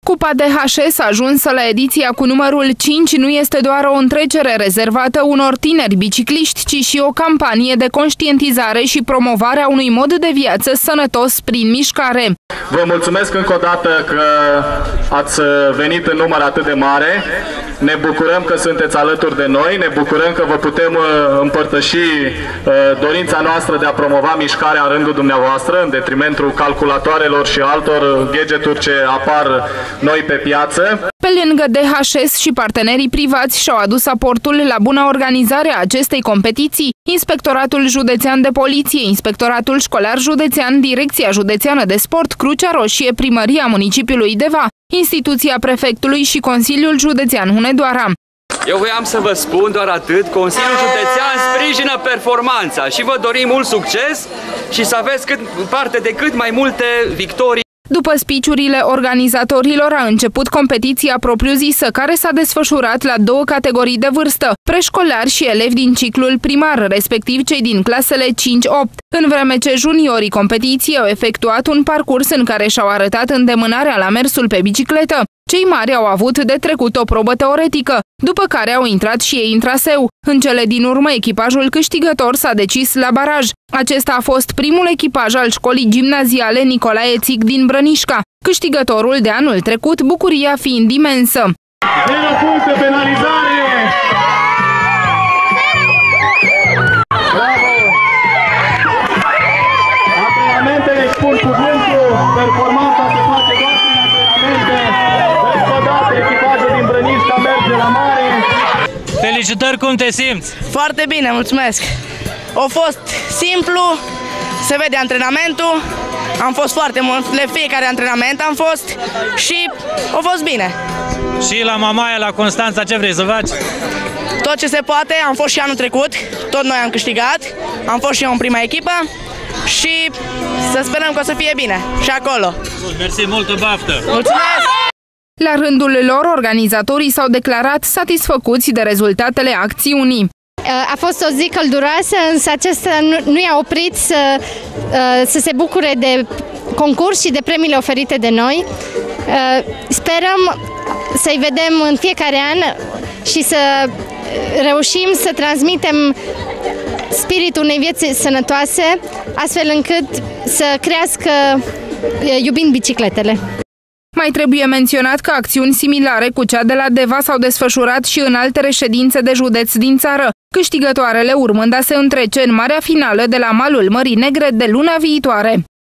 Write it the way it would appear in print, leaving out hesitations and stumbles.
Cupa DHS ajunsă la ediția cu numărul 5 nu este doar o întrecere rezervată unor tineri bicicliști, ci și o campanie de conștientizare și promovare a unui mod de viață sănătos prin mișcare. Vă mulțumesc încă o dată că ați venit în număr atât de mare. Ne bucurăm că sunteți alături de noi, ne bucurăm că vă putem împărtăși dorința noastră de a promova mișcarea în rândul dumneavoastră, în detrimentul calculatoarelor și altor gadgeturi ce apar noi pe piață. Pe lângă DHS și partenerii privați și-au adus aportul la buna organizare a acestei competiții, Inspectoratul Județean de Poliție, Inspectoratul Școlar Județean, Direcția Județeană de Sport, Crucea Roșie, Primăria Municipiului Deva, Instituția Prefectului și Consiliul Județean Hunedoara. Eu voiam să vă spun doar atât, Consiliul Județean sprijină performanța și vă dorim mult succes și să aveți parte de cât mai multe victorii. După speech-urile organizatorilor a început competiția propriu-zisă, care s-a desfășurat la două categorii de vârstă, preșcolari și elevi din ciclul primar, respectiv cei din clasele 5-8, în vreme ce juniorii competiției au efectuat un parcurs în care și-au arătat îndemânarea la mersul pe bicicletă. Cei mari au avut de trecut o probă teoretică, după care au intrat și ei în traseu. În cele din urmă, echipajul câștigător s-a decis la baraj. Acesta a fost primul echipaj al școlii gimnaziale Nicolae Țic din Brănișca, câștigătorul de anul trecut, bucuria fiind imensă. 0 puncte penalizare! Bravo! Antrenamentele spun cuvântul, performanța se face doar prin antrenamente. Echipajul din Brănișca merge la mare. Felicitări, cum te simți? Foarte bine, mulțumesc. A fost simplu, se vede antrenamentul, am fost foarte mult, fiecare antrenament am fost și a fost bine. Și la Mamaia, la Constanța, ce vrei să faci? Tot ce se poate, am fost și anul trecut, tot noi am câștigat, am fost și eu în prima echipă și să sperăm că o să fie bine și acolo. Mersi, multă baftă! Mulțumesc! La rândul lor, organizatorii s-au declarat satisfăcuți de rezultatele acțiunii. A fost o zi călduroasă, însă acesta nu i-a oprit să se bucure de concurs și de premiile oferite de noi. Sperăm să-i vedem în fiecare an și să reușim să transmitem spiritul unei vieți sănătoase, astfel încât să crească iubind bicicletele. Mai trebuie menționat că acțiuni similare cu cea de la Deva s-au desfășurat și în alte reședințe de județ din țară, câștigătoarele urmând a se întrece în marea finală de la malul Mării Negre de luna viitoare.